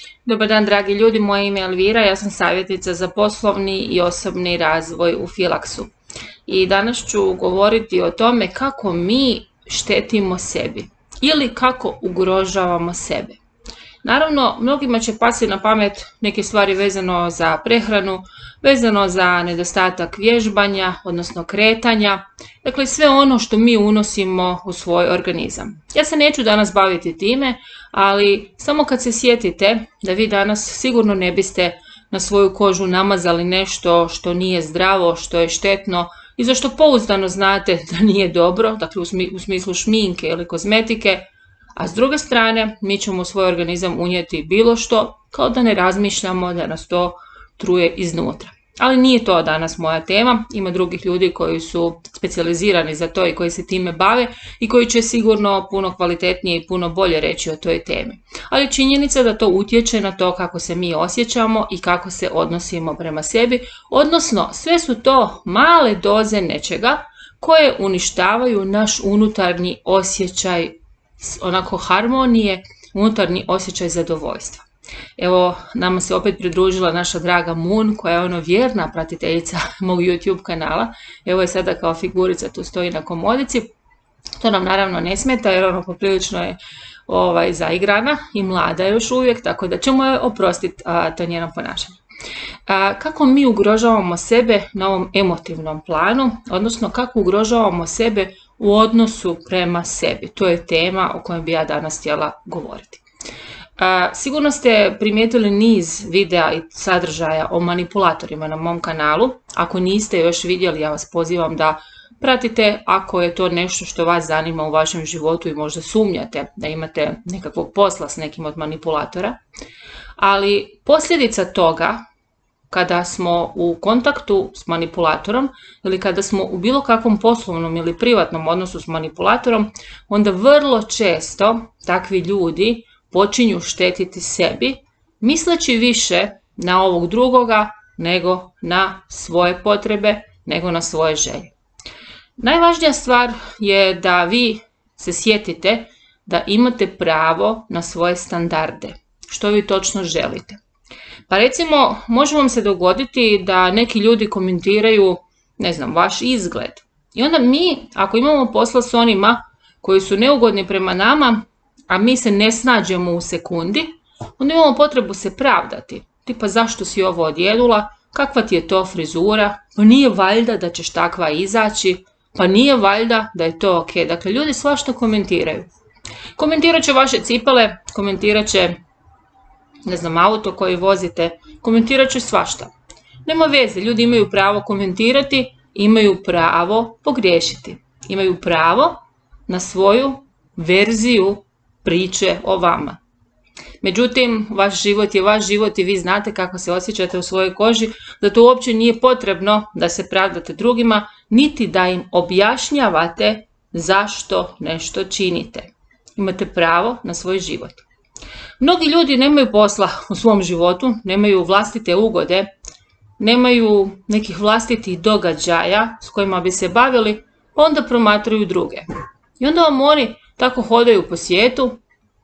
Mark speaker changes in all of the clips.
Speaker 1: Dobar dan, dragi ljudi, moje ime je Elvira, ja sam savjetnica za poslovni i osobni razvoj u Filaksu. I danas ću govoriti o tome kako mi štetimo sebi ili kako ugrožavamo sebe. Naravno, mnogima će pasti na pamet neke stvari vezano za prehranu, vezano za nedostatak vježbanja, odnosno kretanja, dakle sve ono što mi unosimo u svoj organizam. Ja se neću danas baviti time, ali samo kad se sjetite da vi danas sigurno ne biste na svoju kožu namazali nešto što nije zdravo, što je štetno i za što pouzdano znate da nije dobro, dakle u smislu šminke ili kozmetike, a s druge strane mi ćemo u svoj organizam unijeti bilo što kao da ne razmišljamo da nas to truje iznutra. Ali nije to danas moja tema, ima drugih ljudi koji su specijalizirani za to i koji se time bave i koji će sigurno puno kvalitetnije i puno bolje reći o toj temi. Ali činjenica da to utječe na to kako se mi osjećamo i kako se odnosimo prema sebi, odnosno sve su to male doze nečega koje uništavaju naš unutarnji osjećaj onako harmonije, unutarnji osjećaj zadovoljstva. Evo, nama se opet pridružila naša draga Moon, koja je vjerna pratiteljica mog YouTube kanala. Evo je sada kao figurica, tu stoji na komodici. To nam naravno ne smeta jer poprilično je zaigrana i mlada još uvijek, tako da ćemo joj oprostiti to njeno ponašanje. Kako mi ugrožavamo sebe na ovom emotivnom planu, odnosno kako ugrožavamo sebe u odnosu prema sebi. To je tema o kojoj bi ja danas htjela govoriti. Sigurno ste primijetili niz videa i sadržaja o manipulatorima na mom kanalu. Ako niste još vidjeli, ja vas pozivam da pratite ako je to nešto što vas zanima u vašem životu i možda sumnjate da imate nekakvog posla s nekim od manipulatora. Ali posljedica toga, kada smo u kontaktu s manipulatorom ili kada smo u bilo kakvom poslovnom ili privatnom odnosu s manipulatorom, onda vrlo često takvi ljudi počinju štetiti sebi, misleći više na ovog drugoga nego na svoje potrebe, nego na svoje želje. Najvažnija stvar je da vi se sjetite da imate pravo na svoje standarde, što vi točno želite. Pa recimo, može vam se dogoditi da neki ljudi komentiraju, ne znam, vaš izgled. I onda mi, ako imamo posla s onima koji su neugodni prema nama, a mi se ne snađemo u sekundi, onda imamo potrebu se pravdati. Tipa, zašto si ovo odjelula, kakva ti je to frizura, pa nije valjda da ćeš takva izaći, pa nije valjda da je to ok. Dakle, ljudi svašta komentiraju. Komentirat će vaše cipele, komentirat će, ne znam, auto koji vozite, komentirat će svašta. Nema veze, ljudi imaju pravo komentirati, imaju pravo pogriješiti. Imaju pravo na svoju verziju priče o vama. Međutim, vaš život je vaš život i vi znate kako se osjećate u svojoj koži, da to uopće nije potrebno da se pravdate drugima, niti da im objašnjavate zašto nešto činite. Imate pravo na svoj život. Mnogi ljudi nemaju posla u svom životu, nemaju vlastite ugode, nemaju nekih vlastitih događaja s kojima bi se bavili, onda promatraju druge. I onda vam oni tako hodaju po svijetu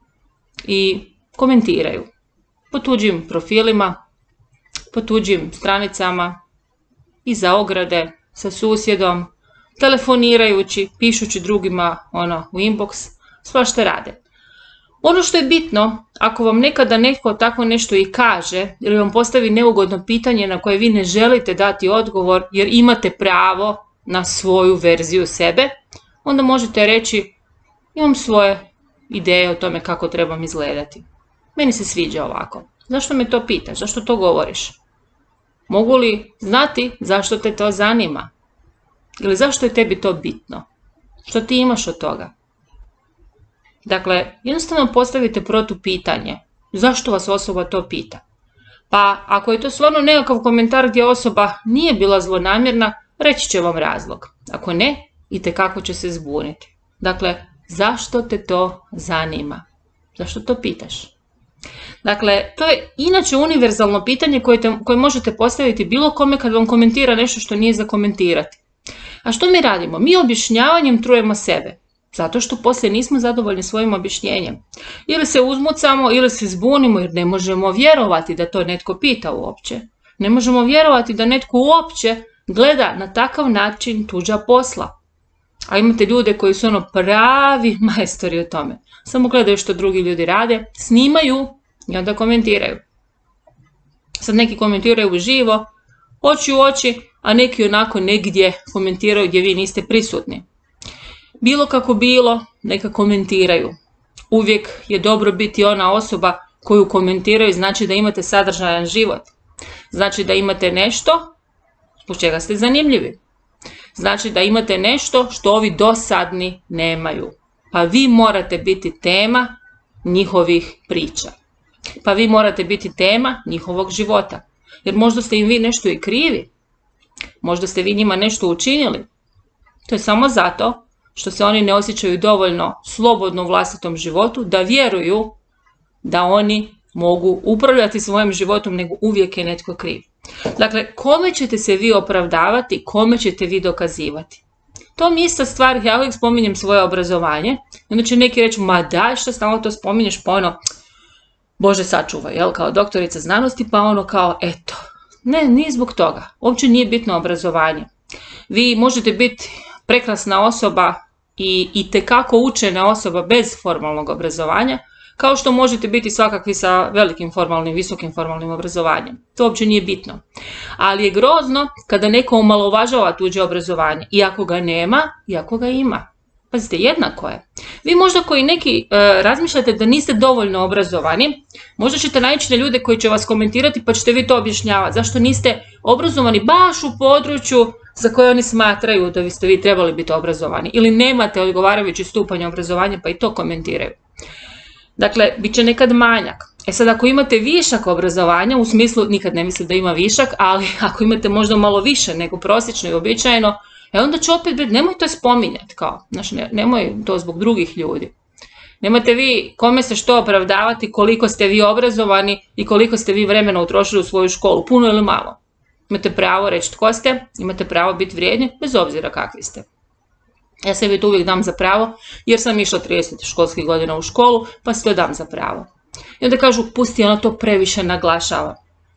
Speaker 1: i komentiraju po tuđim profilima, po tuđim stranicama, iza ograde, sa susjedom, telefonirajući, pišući drugima u inbox, svašta rade. Ono što je bitno, ako vam nekada netko tako nešto i kaže ili vam postavi neugodno pitanje na koje vi ne želite dati odgovor jer imate pravo na svoju verziju sebe, onda možete reći: imam svoje ideje o tome kako trebam izgledati. Meni se sviđa ovako. Zašto me to pitaš? Zašto to govoriš? Mogu li znati zašto te to zanima? Ili zašto je tebi to bitno? Što ti imaš od toga? Dakle, jednostavno postavite protupitanje. Zašto vas osoba to pita? Pa ako je to stvarno nekakav komentar gdje osoba nije bila zlonamjerna, reći će vam razlog. Ako ne, itekako će se zbuniti. Dakle, zašto te to zanima? Zašto to pitaš? Dakle, to je inače univerzalno pitanje koje možete postaviti bilo kome kad vam komentira nešto što nije za komentirati. A što mi radimo? Mi objašnjavanjem trujemo sebe. Zato što poslije nismo zadovoljni svojim objašnjenjem. Ili se uzmucamo, ili se zbunimo jer ne možemo vjerovati da to netko pita uopće. Ne možemo vjerovati da netko uopće gleda na takav način tuđa posla. A imate ljude koji su pravi majstori u tome. Samo gledaju što drugi ljudi rade, snimaju i onda komentiraju. Sad neki komentiraju uživo, oči u oči, a neki onako negdje komentiraju gdje vi niste prisutni. Bilo kako bilo, neka komentiraju. Uvijek je dobro biti ona osoba koju komentiraju, znači da imate sadržajan život. Znači da imate nešto zbog čega ste zanimljivi. Znači da imate nešto što ovi dosadni nemaju. Pa vi morate biti tema njihovih priča. Pa vi morate biti tema njihovog života. Jer možda ste im vi nešto i krivi. Možda ste vi njima nešto učinili. To je samo zato što se oni ne osjećaju dovoljno slobodno u vlastitom životu, da vjeruju da oni mogu upravljati svojim životom, nego uvijek je netko kriv. Dakle, kome ćete se vi opravdavati, kome ćete vi dokazivati? To mi je ista stvar, ja uvijek spominjem svoje obrazovanje, onda će neki reći, ma daj, što stalno to spominješ, pa ono, Bože sačuvaj, jel, kao doktorica znanosti, pa ono kao, eto. Ne, nije zbog toga, uopće nije bitno obrazovanje. Vi možete biti prekrasna osoba i itekako učena osoba bez formalnog obrazovanja, kao što možete biti svakakvi sa velikim formalnim, visokim formalnim obrazovanjem. To uopće nije bitno. Ali je grozno kada neko omalovažava tuđe obrazovanje, iako ga nema, iako ga ima. Pazite, jednako je. Vi možda koji neki razmišljate da niste dovoljno obrazovani, možda ćete naići na ljude koji će vas komentirati pa ćete vi to objašnjavati. Zašto niste obrazovani baš u području za koje oni smatraju da biste vi trebali biti obrazovani. Ili nemate odgovarajući stupanj obrazovanja pa i to komentiraju. Dakle, bit će nekad manjak. E sad, ako imate višak obrazovanja, u smislu, nikad ne mislim da ima višak, ali ako imate možda malo više nego prosječno i uobičajeno, onda će opet biti, nemoj to spominjati, kao, znači, nemoj to zbog drugih ljudi. Nemate vi kome se što opravdavati, koliko ste vi obrazovani i koliko ste vi vremena utrošili u svoju školu, puno ili malo. Imate pravo reći tko ste, imate pravo biti vrijedni, bez obzira kakvi ste. Ja sebi to uvijek dam za pravo, jer sam išla 30 školskih godina u školu, pa si to dam za pravo. I onda kažu, pusti, ona to previše naglašava.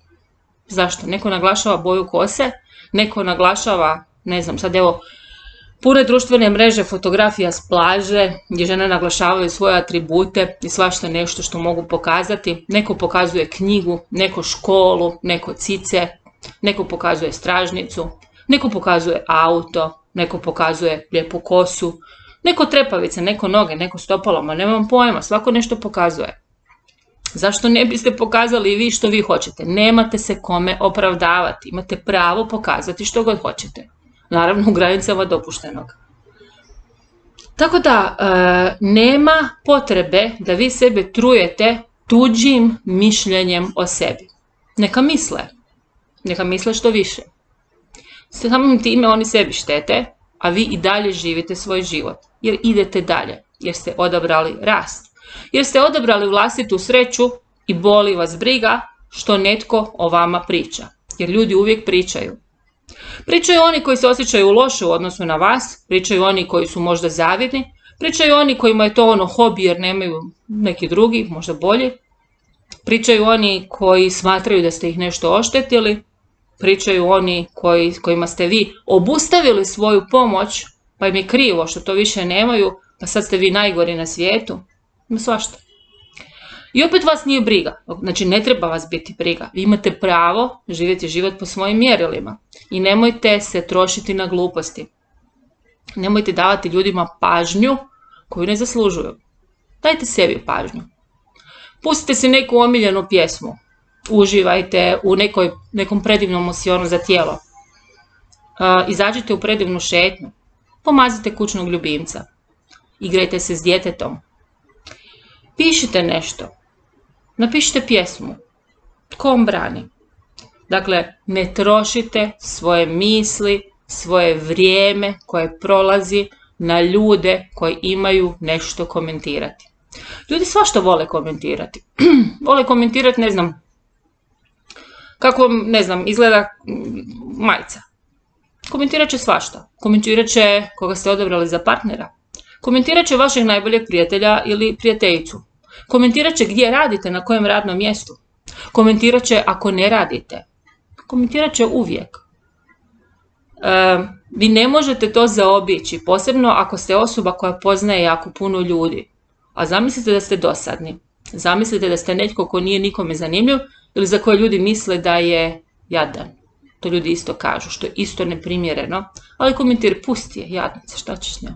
Speaker 1: Zašto? Neko naglašava boju kose, neko naglašava, ne znam, sad evo, pune društvene mreže fotografija s plaže, gdje žene naglašavaju svoje atribute i svašta nešto što mogu pokazati. Neko pokazuje knjigu, neko školu, neko cice, neko pokazuje stražnicu, neko pokazuje auto, neko pokazuje lijepu kosu, neko trepavice, neko noge, neko stopalama, nemam pojma, svako nešto pokazuje. Zašto ne biste pokazali i vi što vi hoćete? Nemate se kome opravdavati, imate pravo pokazati što god hoćete. Naravno u granicama dopuštenog. Tako da, nema potrebe da vi sebe trujete tuđim mišljenjem o sebi. Neka misle što više. Samim time oni sebi štete, a vi i dalje živite svoj život, jer idete dalje, jer ste odabrali rast, jer ste odabrali vlastitu sreću i boli vas briga što netko o vama priča, jer ljudi uvijek pričaju. Pričaju oni koji se osjećaju loše u odnosu na vas, pričaju oni koji su možda zavidni, pričaju oni kojima je to hobi jer nemaju neki drugi, možda bolji, pričaju oni koji smatraju da ste ih nešto oštetili, pričaju oni kojima ste vi obustavili svoju pomoć, pa im je krivo što to više nemaju, pa sad ste vi najgori na svijetu. Svašta. I opet vas nije briga. Znači, ne treba vas biti briga. Vi imate pravo živjeti život po svojim mjerilima. I nemojte se trošiti na gluposti. Nemojte davati ljudima pažnju koju ne zaslužuju. Dajte sebi pažnju. Pustite si neku omiljenu pjesmu. Uživajte u nekom predivnom mosionu za tijelo. Izađite u predivnu šetnju. Pomazite kućnog ljubimca. Igrajte se s djetetom. Pišite nešto. Napišite pjesmu. Tko vam brani? Dakle, ne trošite svoje misli, svoje vrijeme koje prolazi na ljude koji imaju nešto komentirati. Ljudi svašta vole komentirati. Vole komentirati, ne znam, kako, ne znam, izgleda majica. Komentirat će svašta. Komentirat će koga ste odabrali za partnera. Komentirat će vašeg najboljeg prijatelja ili prijateljicu. Komentirat će gdje radite, na kojem radnom mjestu. Komentirat će ako ne radite. Komentirat će uvijek. Vi ne možete to zaobići, posebno ako ste osoba koja poznaje jako puno ljudi. A zamislite da ste dosadni. Zamislite da ste netko ko nije nikome zanimljiv ili za koje ljudi misle da je jadan. To ljudi isto kažu, što je isto neprimjereno. Ali komentir, pusti je, jadnica, šta ćeš s njom?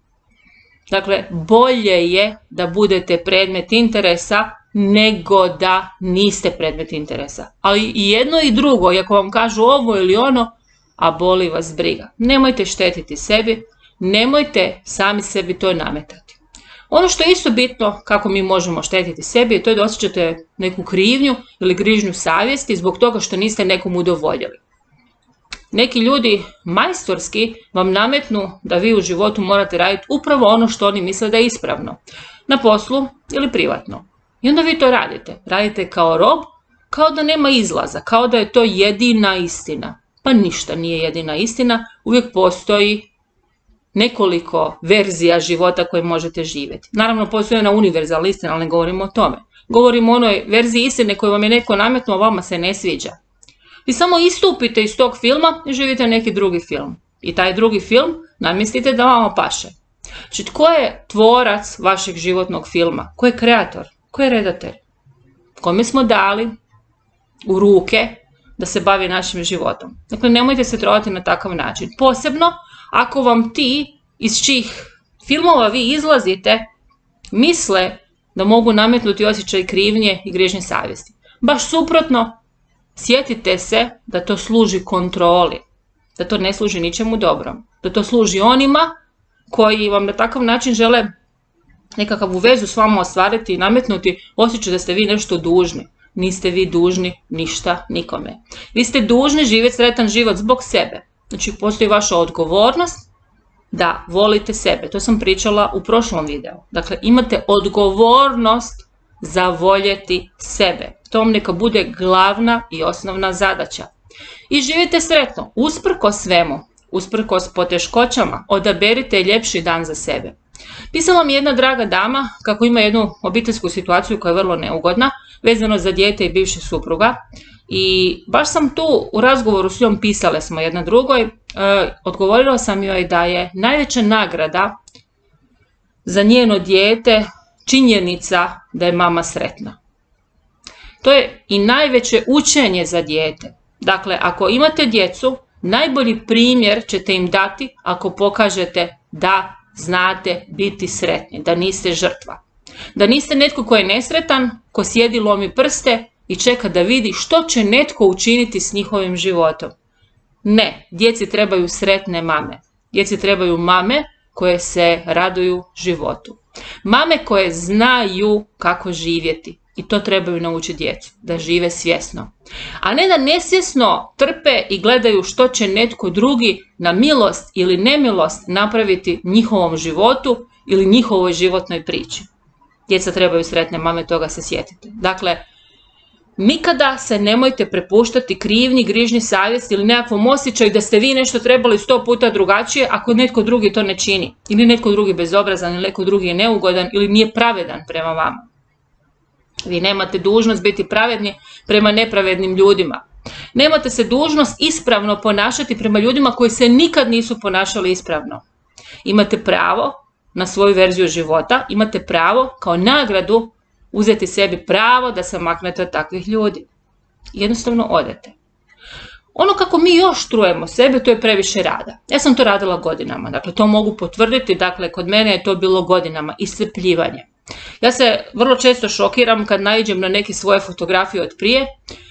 Speaker 1: Dakle, bolje je da budete predmet interesa nego da niste predmet interesa. Ali i jedno i drugo, i ako vam kažu ovo ili ono, a boli vas briga. Nemojte štetiti sebi, nemojte sami sebi to nametati. Ono što je isto bitno kako mi možemo štetiti sebi je to da osjećate neku krivnju ili grižnju savjesti zbog toga što niste nekom udovoljili. Neki ljudi majstorski vam nametnu da vi u životu morate raditi upravo ono što oni misle da je ispravno. Na poslu ili privatno. I onda vi to radite. Radite kao rob, kao da nema izlaza, kao da je to jedina istina. Pa ništa nije jedina istina, uvijek postoji nekoliko verzija života koje možete živjeti. Naravno, postoji ona univerzalna istina, ali ne govorimo o tome. Govorimo o onoj verziji istine koju vam je neko nametnuo, a vama se ne sviđa. Vi samo istupite iz tog filma i živite neki drugi film. I taj drugi film namjestite da vama paše. Znači, tko je tvorac vašeg životnog filma? Ko je kreator? Ko je redatelj? Kome smo dali u ruke da se bavi našim životom? Dakle, nemojte se trovati na takav način. Posebno ako vam ti iz čijih filmova vi izlazite misle da mogu nametnuti osjećaj krivnje i grižnje savjesti. Baš suprotno, sjetite se da to služi kontroli, da to ne služi ničemu dobrom, da to služi onima koji vam na takav način žele nekakvu vezu s vama ostvariti i nametnuti osjećaj da ste vi nešto dužni. Niste vi dužni ništa nikome. Vi ste dužni živjeti sretan život zbog sebe. Znači, postoji vaša odgovornost da volite sebe. To sam pričala u prošlom videu. Dakle, imate odgovornost za voljeti sebe. To vam neka bude glavna i osnovna zadaća. I živite sretno, usprkos svemu, usprkos poteškoćama, odaberite ljepši dan za sebe. Pisala mi jedna draga dama kako ima jednu obiteljsku situaciju koja je vrlo neugodna, vezano za dijete i bivšeg supruga. I baš sam tu u razgovoru s njom, pisale smo jedna drugoj, odgovorila sam joj da je najveća nagrada za njeno dijete činjenica da je mama sretna. To je i najveće učenje za dijete. Dakle, ako imate djecu, najbolji primjer ćete im dati ako pokažete da znate biti sretni, da niste žrtva. Da niste netko ko je nesretan, ko sjedi, lomi prste i čeka da vidi što će netko učiniti s njihovim životom. Ne, djeci trebaju sretne mame. Djeci trebaju mame koje se raduju životu. Mame koje znaju kako živjeti. I to trebaju naučiti djecu, da žive svjesno. A ne da nesvjesno trpe i gledaju što će netko drugi na milost ili nemilost napraviti njihovom životu ili njihovoj životnoj priči. Djeca trebaju sretne mame, toga se sjetite. Dakle, nikada se nemojte prepuštati krivnji, grižnji savjesti ili nekakvom osjećaju da ste vi nešto trebali 100 puta drugačije ako netko drugi to ne čini. Ili netko drugi bezobrazan, ili netko drugi je neugodan ili nije pravedan prema vama. Vi nemate dužnost biti pravedni prema nepravednim ljudima. Nemate se dužnost ispravno ponašati prema ljudima koji se nikad nisu ponašali ispravno. Imate pravo na svoju verziju života, imate pravo kao nagradu uzeti sebi pravo da se maknete od takvih ljudi. Jednostavno odete. Ono kako mi još trujemo sebe, to je previše rada. Ja sam to radila godinama, dakle to mogu potvrditi, dakle kod mene je to bilo godinama, iscrpljivanje. Ja se vrlo često šokiram kad naiđem na neke svoje fotografije od prije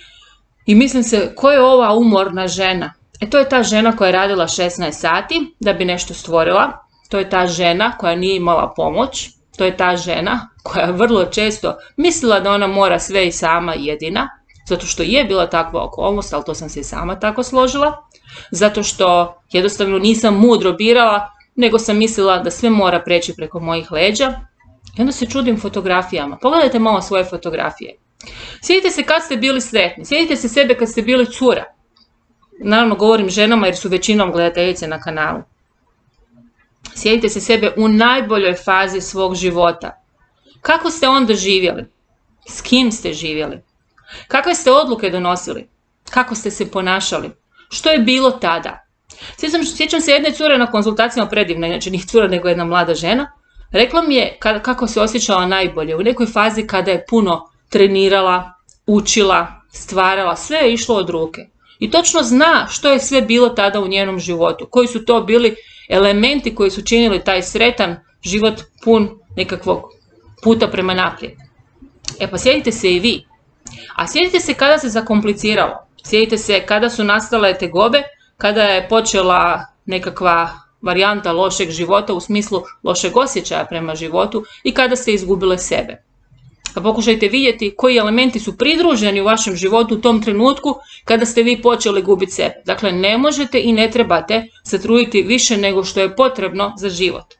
Speaker 1: i mislim se, ko je ova umorna žena? To je ta žena koja je radila 16 sati da bi nešto stvorila, to je ta žena koja nije imala pomoć, to je ta žena koja vrlo često mislila da ona mora sve i sama jedina, zato što je bila takva okolnost, ali to sam se i sama tako složila, zato što jednostavno nisam mudro birala, nego sam mislila da sve mora preći preko mojih leđa. I onda se čudim fotografijama. Pogledajte malo svoje fotografije. Sjetite se kad ste bili sretni. Sjetite se sebe kad ste bili cura. Naravno govorim ženama jer su većinom gledateljice na kanalu. Sjetite se sebe u najboljoj fazi svog života. Kako ste onda živjeli? S kim ste živjeli? Kakve ste odluke donosili? Kako ste se ponašali? Što je bilo tada? Sjećam se jedne cure na konzultacijama, predivna, inače nije cura nego jedna mlada žena. Rekla mi je kako se osjećala najbolje, u nekoj fazi kada je puno trenirala, učila, stvarala, sve je išlo od ruke. I točno zna što je sve bilo tada u njenom životu, koji su to bili elementi koji su činili taj sretan život pun nekakvog puta prema naprijed. Pa sjetite se i vi. A sjetite se kada se zakompliciralo. Sjetite se kada su nastale tegobe, kada je počela nekakva varijanta lošeg života u smislu lošeg osjećaja prema životu i kada ste izgubile sebe. Pa pokušajte vidjeti koji elementi su pridruženi u vašem životu u tom trenutku kada ste vi počeli gubiti sebe. Dakle, ne možete i ne trebate se truditi više nego što je potrebno za život.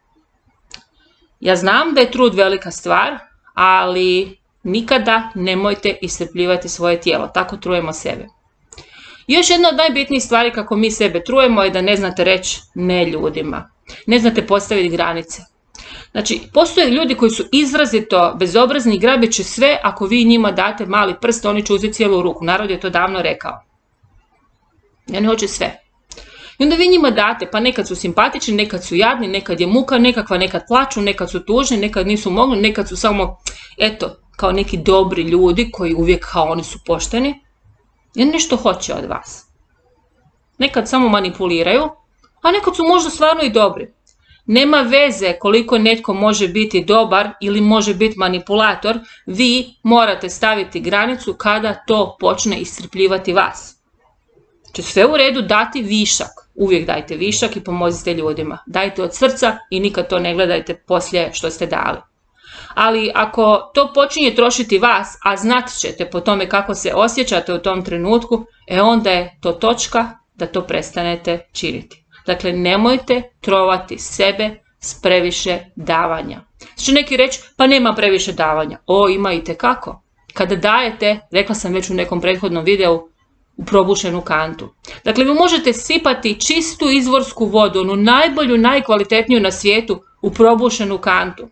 Speaker 1: Ja znam da je trud velika stvar, ali nikada nemojte iscrpljivati svoje tijelo. Tako trujemo sebe. Još jedna od najbitnijih stvari kako mi sebe trujemo je da ne znate reći ne ljudima. Ne znate postaviti granice. Znači, postoje ljudi koji su izrazito bezobrazni i grabit će sve ako vi njima date mali prst, oni će uzeti cijelu ruku. Narod je to davno rekao. Oni hoće sve. I onda vi njima date, pa nekad su simpatični, nekad su jadni, nekad je muka, nekad plaču, nekad su tužni, nekad nisu mogli, nekad su samo, kao neki dobri ljudi koji uvijek kao oni su pošteni. I oni nešto hoće od vas. Nekad samo manipuliraju, a nekad su možda stvarno i dobri. Nema veze koliko netko može biti dobar ili može biti manipulator, vi morate staviti granicu kada to počne iscrpljivati vas. Znači sve u redu dati višak, uvijek dajte višak i pomozite ljudima. Dajte od srca i nikad to ne gledajte poslije što ste dali. Ali ako to počinje trošiti vas, a znat ćete po tome kako se osjećate u tom trenutku, onda je to točka da to prestanete činiti. Dakle, nemojte trovati sebe s previše davanja. Će neki reći, pa nema previše davanja. Ima itekako. Kada dajete, rekla sam već u nekom prethodnom videu, u probušenu kantu. Dakle, vi možete sipati čistu izvorsku vodu, onu najbolju, najkvalitetniju na svijetu, u probušenu kantu.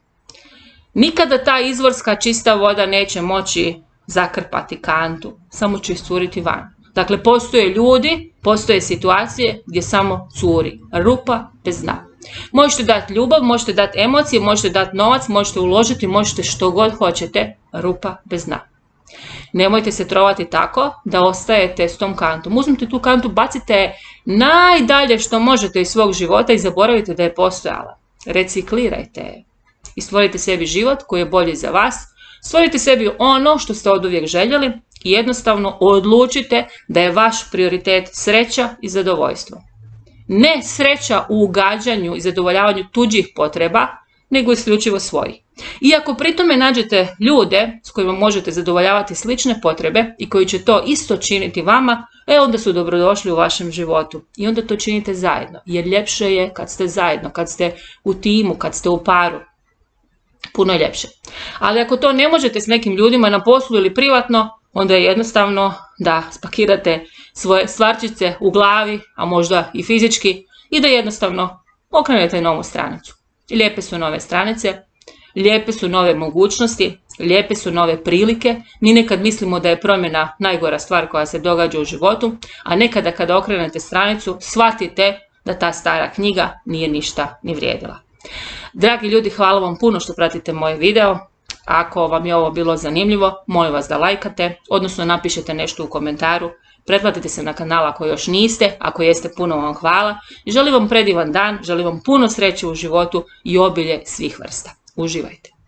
Speaker 1: Nikada ta izvorska čista voda neće moći zakrpati kantu, samo će iscuriti van. Dakle, postoje ljudi, postoje situacije gdje samo curi, rupa bez dna. Možete dati ljubav, možete dati emocije, možete dati novac, možete uložiti, možete što god hoćete, rupa bez dna. Nemojte se trovati tako da ostajete s tom kantom. Uzmite tu kantu, bacite je najdalje što možete iz svog života i zaboravite da je postojala. Reciklirajte je. I stvorite sebi život koji je bolji za vas. Stvorite sebi ono što ste oduvijek željeli i jednostavno odlučite da je vaš prioritet sreća i zadovoljstvo. Ne sreća u ugađanju i zadovoljavanju tuđih potreba, nego isključivo svojih. I ako pri tome nađete ljude s kojima možete zadovoljavati slične potrebe i koji će to isto činiti vama, onda su dobrodošli u vašem životu. I onda to činite zajedno, jer ljepše je kad ste zajedno, kad ste u timu, kad ste u paru. Puno je ljepše. Ali ako to ne možete s nekim ljudima na poslu ili privatno, onda je jednostavno da spakirate svoje stvarčice u glavi, a možda i fizički, i da jednostavno okrenete novu stranicu. Lijepe su nove stranice, lijepe su nove mogućnosti, lijepe su nove prilike. Mi nekad mislimo da je promjena najgora stvar koja se događa u životu, a nekada kada okrenete stranicu, shvatite da ta stara knjiga nije ništa ni vrijedila. Dragi ljudi, hvala vam puno što pratite moje video. Ako vam je ovo bilo zanimljivo, molim vas da lajkate, odnosno napišete nešto u komentaru. Pretplatite se na kanal ako još niste, ako jeste, puno vam hvala. Želim vam predivan dan, želim vam puno sreće u životu i obilje svih vrsta. Uživajte!